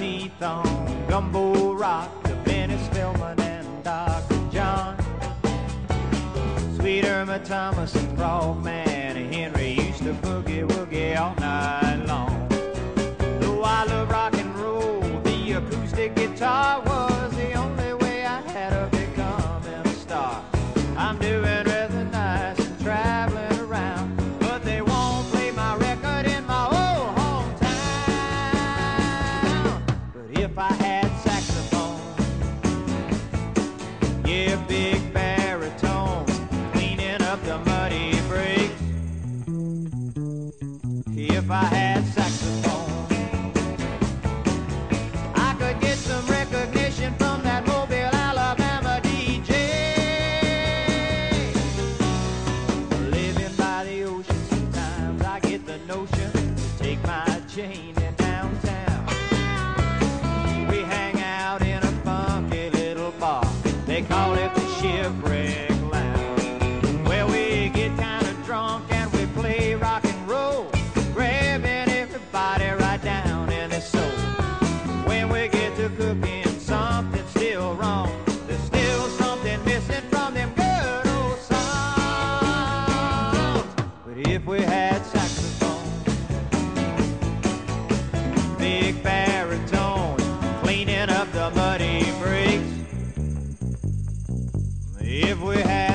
teeth on Gumbo Rock, to Benny Spillman and Dr. John. Sweet Irma Thomas and Frogman and Henry used to boogie woogie all night long. Though I love rock and roll, the acoustic guitar was the only way I had of becoming a star. I'm doing rather nice and traveling around, but they won't play my record in my old hometown. But if I had saxophone, yeah, big baritone, cleaning up the muddy breaks. If I had saxophone, I could get some recognition from that Mobile, Alabama DJ. Living by the ocean, sometimes I get the notion to take my chain in downtown. We hang out in a funky little bar, they call it the Shipwreck Lounge, where we get kind of drunk and we play rock and roll, grabbing everybody right down in the soul. When we get to cooking, something's still wrong. There's still something missing from them good old songs. But if we had saxophone, big baritone, cleaning up the muddy breaks. If we had